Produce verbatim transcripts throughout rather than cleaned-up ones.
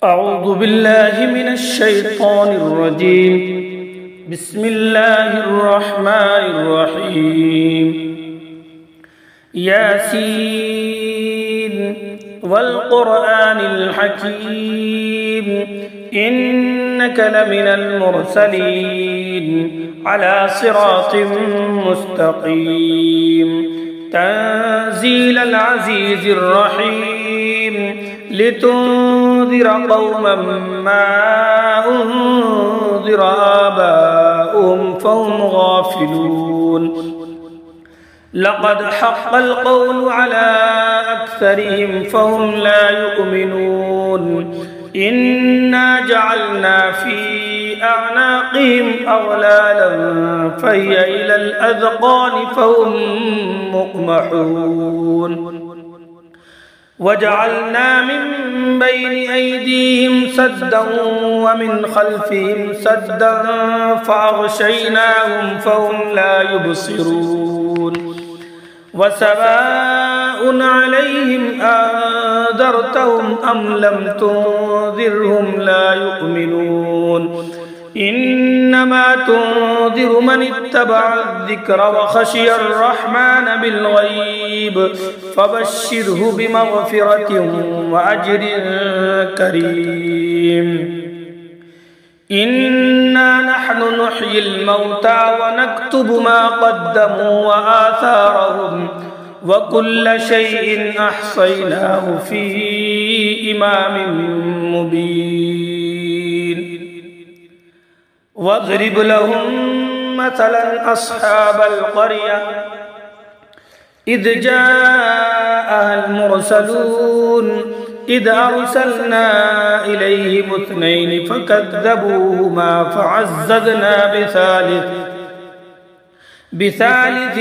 أعوذ بالله من الشيطان الرجيم. بسم الله الرحمن الرحيم. ياسين والقرآن الحكيم إنك لمن المرسلين على صراط مستقيم تنزيل العزيز الرحيم لتنذر قوما ما أنذر آباؤهم فهم غافلون. لقد حق القول على أكثرهم فهم لا يؤمنون. إنا جعلنا في أعناقهم أغلالا فهي إلى الأذقان فهم مقمحون. وجعلنا من بين أيديهم سدا ومن خلفهم سدا فأغشيناهم فهم لا يبصرون. وسواء عليهم أنذرتهم أم لم تنذرهم لا يؤمنون. إنما تنذر من اتبع الذكر وخشي الرحمن بالغيب فبشره بمغفرة وأجر كريم. إنا نحن نحيي الموتى ونكتب ما قدموا وآثارهم وكل شيء أحصيناه في إمام مبين. واضرب لهم مثلا أصحاب القرية إذ جاءها المرسلون إذ أرسلنا إليهم اثنين فكذبوهما فعززنا بثالث بثالث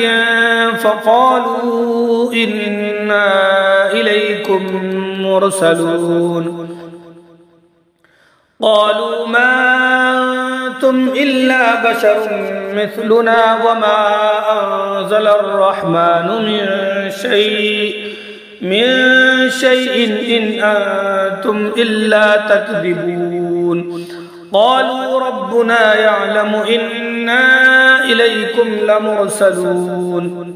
فقالوا إنا إليكم مرسلون. قالوا ما أنتم إلا بشر مثلنا وما أنزل الرحمن من شيء من شيء إن أنتم إلا تكذبون. قالوا ربنا يعلم إنا إليكم لمرسلون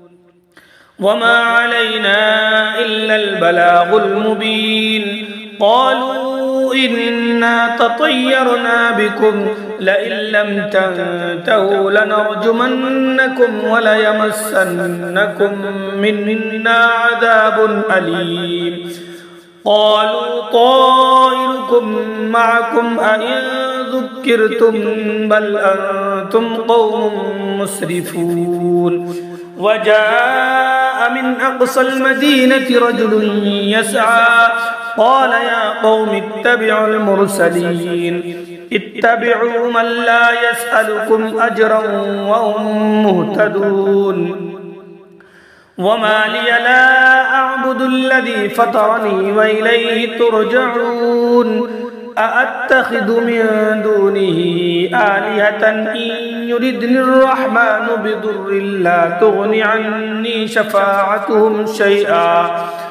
وما علينا إلا البلاغ المبين. قالوا إنا تطيرنا بكم لئن لم تنتهوا لنرجمنكم وليمسنكم منا عذاب أليم. قالوا طائركم معكم أئن ذكرتم بل أنتم قوم مسرفون. وجاء من أقصى المدينة رجل يسعى قال يا قوم اتبعوا المرسلين اتبعوا من لا يسألكم أجرا وهم مهتدون. وما لي لا أعبد الذي فطرني وإليه ترجعون. أأتخذ من دونه آلهة إن يردني الرحمن بضر لا تغن عني شفاعتهم شيئا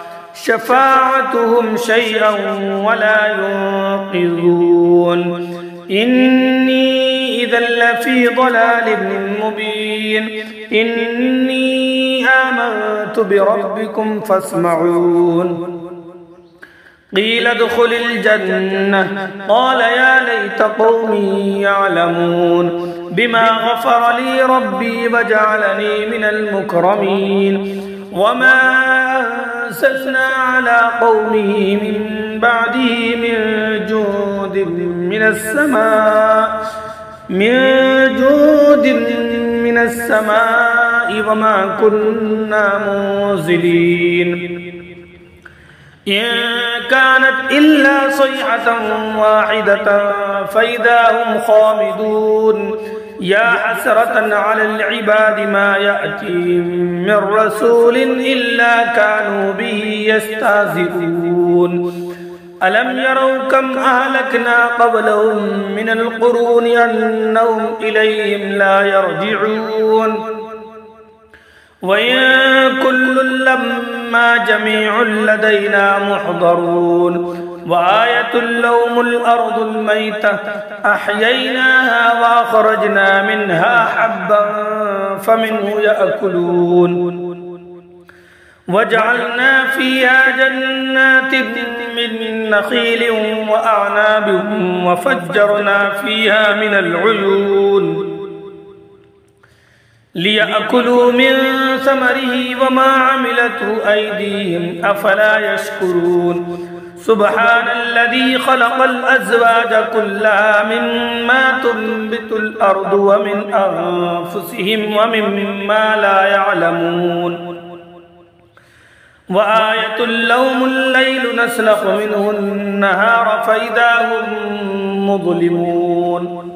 شفاعتهم شيئا ولا ينقذون. إني إذا لفي ضلال مبين. إني آمنت بربكم فاسمعون. قيل ادخل الجنة قال يا ليت قومي يعلمون بما غفر لي ربي وجعلني من المكرمين. وما أنزلنا على قومه من بعده من جود من السماء من جود من السماء وما كنا منزلين. إن كانت إلا صيحة واحدة فإذا هم خامدون. يا حسرة على العباد ما يأتيهم من رسول إلا كانوا به يستهزئون. ألم يروا كم أهلكنا قبلهم من القرون أنهم إليهم لا يرجعون. وإن كل لما جميع لدينا محضرون وآية لهم الأرض الميتة أحييناها وأخرجنا منها حبا فمنه يأكلون وجعلنا فيها جنات من نخيل وأعناب وفجرنا فيها من العيون ليأكلوا من ثمره وما عملته أيديهم أفلا يشكرون سبحان الذي خلق الأزواج كلها مما تنبت الأرض ومن أنفسهم ومما لا يعلمون وآية لهم الليل نسلخ منه النهار فإذا هم مظلمون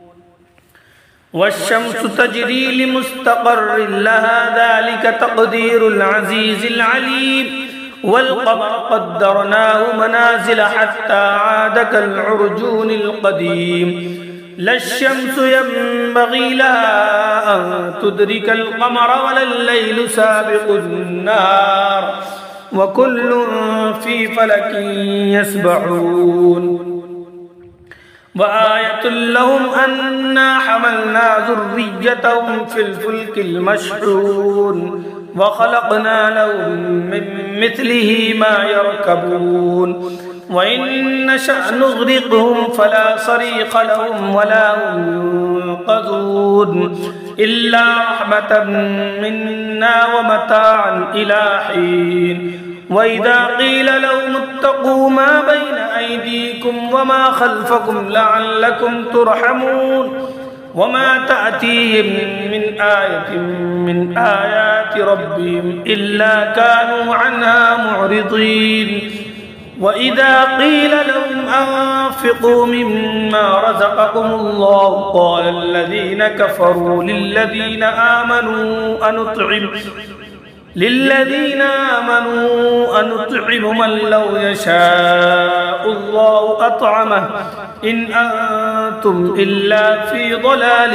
والشمس تجري لمستقر لها ذلك تقدير العزيز العليم والقمر قدرناه منازل حتى عاد كالعرجون القديم لا الشمس ينبغي لها أن تدرك القمر ولا الليل سابق النهار وكل في فلك يسبحون وآية لهم أنا حملنا ذريتهم في الفلك المشحون وخلقنا لهم من مثله ما يركبون وإن نشأ نغرقهم فلا صريخ لهم ولا هم ينقذون إلا رحمة منا ومتاعا إلى حين وإذا قيل لهم اتقوا ما بين أيديكم وما خلفكم لعلكم ترحمون وما تأتيهم من آية من آيات ربهم إلا كانوا عنها معرضين وإذا قيل لهم أنفقوا مما رزقكم الله قال الذين كفروا للذين آمنوا أنطعم للذين آمنوا أنطعم من لو يشاء الله أطعمه إن أنتم إلا في ضلال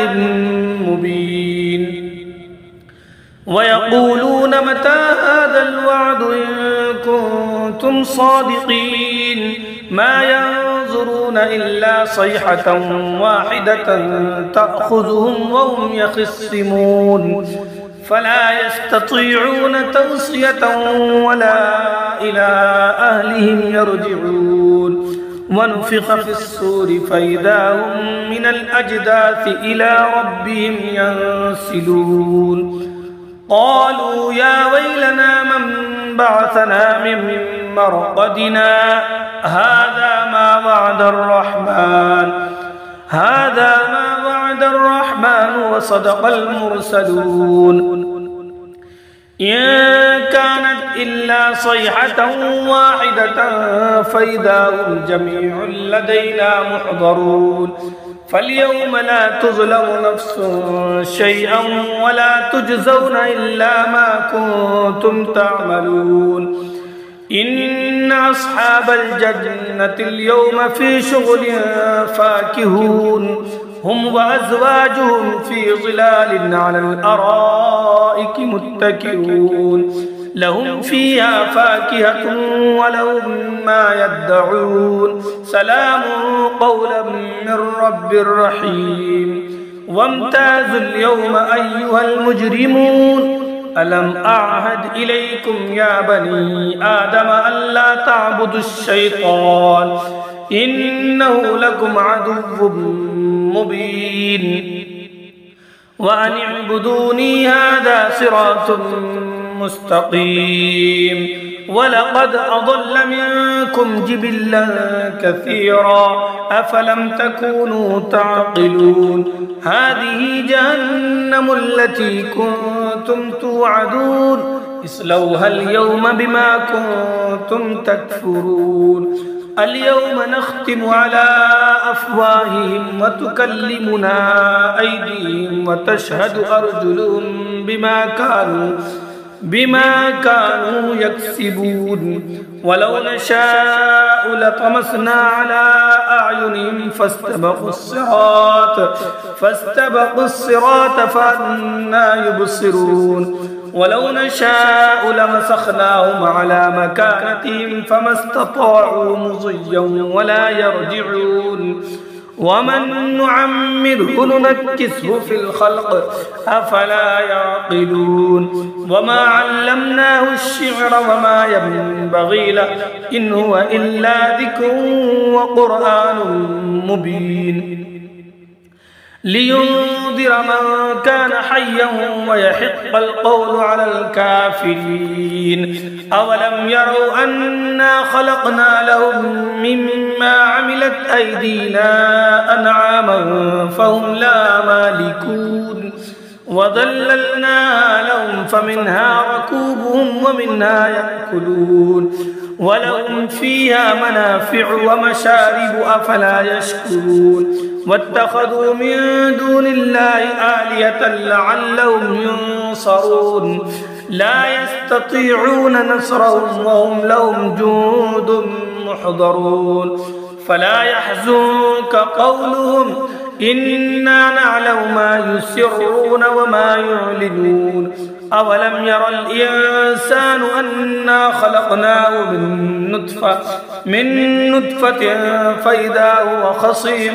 مبين ويقولون متى هذا الوعد إن كنتم صادقين ما ينظرون إلا صيحة واحدة تأخذهم وهم يخصمون فلا يستطيعون توصية ولا إلى أهلهم يرجعون ونفخ في الصور فإذا هم من الأجداث إلى ربهم ينسلون قالوا يا ويلنا من بعثنا من مرقدنا هذا ما وعد الرحمن هذا ما وعد الرحمن وصدق المرسلون إن كانت إلا صيحة واحدة فإذا هم جميع لدينا محضرون فاليوم لا تظلم نفس شيئا ولا تجزون إلا ما كنتم تعملون إن أصحاب الجنة اليوم في شغل فاكهون هم وأزواجهم في ظلال على الأرائك متكئون لهم فيها فاكهة ولهم ما يدعون سلام قولا من رب رحيم وامتازوا اليوم أيها المجرمون ألم أعهد إليكم يا بني آدم ألا تعبدوا الشيطان إنه لكم عدو مبين وأن اعبدوني هذا صراط مستقيم ولقد أضل منكم جبلا كثيرا أفلم تكونوا تعقلون هذه جهنم التي كنتم توعدون اصلوها اليوم بما كنتم تكفرون اليوم نختم على أفواههم وتكلمنا أيديهم وتشهد أرجلهم بما كانوا بما كانوا يكسبون ولو نشاء لطمسنا على أعينهم فاستبقوا الصراط فاستبقوا الصراط فأنى يبصرون ولو نشاء لمسخناهم على مكانتهم فما استطاعوا مضيا ولا يرجعون ومن نعمره ننكسه في الخلق أفلا يعقلون وما علمناه الشعر وما ينبغي له إن هو إلا ذكر وقرآن مبين لينذر من كان حيا ويحق القول على الكافرين أولم يروا أنا خلقنا لهم مما عملت أيدينا أنعاما فهم لا مالكون وذللناها لهم فمنها ركوبهم ومنها يأكلون ولهم فيها منافع ومشارب أفلا يشكرون واتخذوا من دون الله آلهة لعلهم ينصرون لا يستطيعون نصرهم وهم لهم جند محضرون فلا يحزنك قولهم إنا نعلم ما يسرون وما يعلنون أولم ير الإنسان أنا خلقناه من نطفة من نطفة فإذا هو خصيم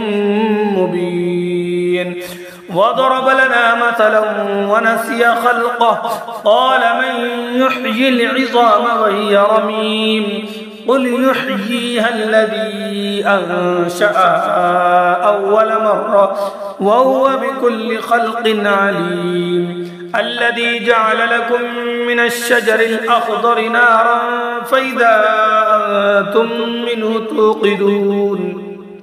مبين وضرب لنا مثلا ونسي خلقه قال من يحيي العظام وهي رميم قل يحييها الذي أنشأها أول مرة وهو بكل خلق عليم الذي جعل لكم من الشجر الأخضر نارا فإذا أنتم منه توقدون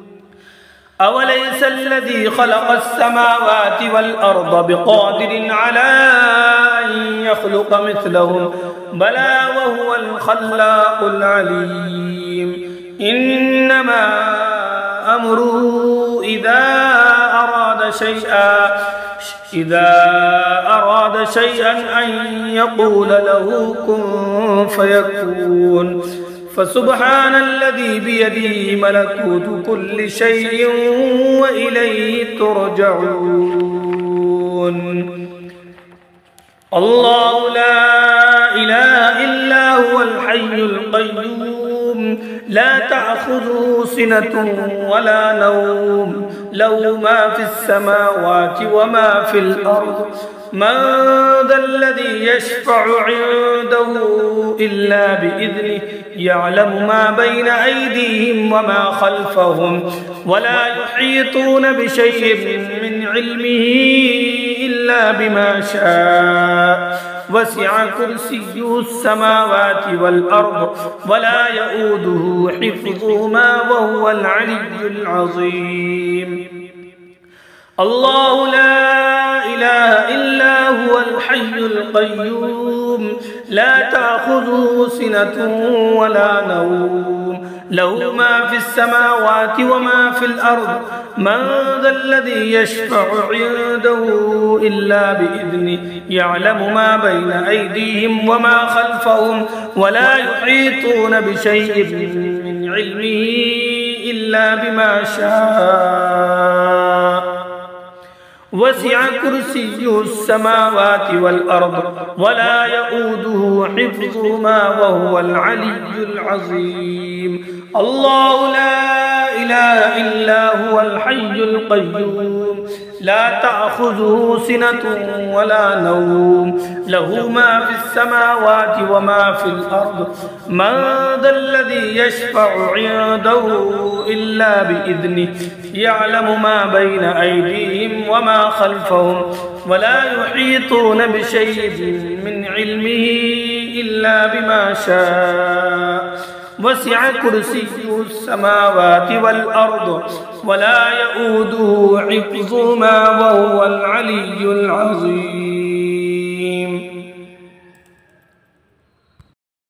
أوليس الذي خلق السماوات والأرض بقادر على أن يخلق مثلهم بلى وهو الخلاق العليم إنما أمره إذا أراد شيئا إذا أراد شيئا أن يقول له كن فيكون فسبحان الذي بيده ملكوت كل شيء وإليه ترجعون الله لا إله إلا هو الحي القيوم لا تأخذه سنة ولا نوم له ما في السماوات وما في الأرض من ذا الذي يشفع عنده إلا بإذنه يعلم ما بين أيديهم وما خلفهم ولا يحيطون بشيء من علمه إلا بما شاء وسع كرسيه السماوات والأرض ولا يؤوده حفظهما وهو العلي العظيم الله لا إله إلا هو الحي القيوم لا تأخذه سنة ولا نوم له ما في السماوات وما في الأرض من ذا الذي يشفع عنده إلا بإذنه يعلم ما بين أيديهم وما خلفهم ولا يحيطون بشيء من علمه إلا بما شاء وسع كرسيه السماوات والأرض ولا يؤوده حفظهما وهو العلي العظيم الله لا إله إلا هو الحي القيوم لا تأخذه سنة ولا نوم له ما في السماوات وما في الأرض من ذا الذي يشفع عنده إلا بإذنه يعلم ما بين أيديهم وما خلفهم ولا يحيطون بشيء من علمه إلا بما شاء وسع كرسيه السماوات والأرض ولا يؤوده حفظهما وهو العلي العظيم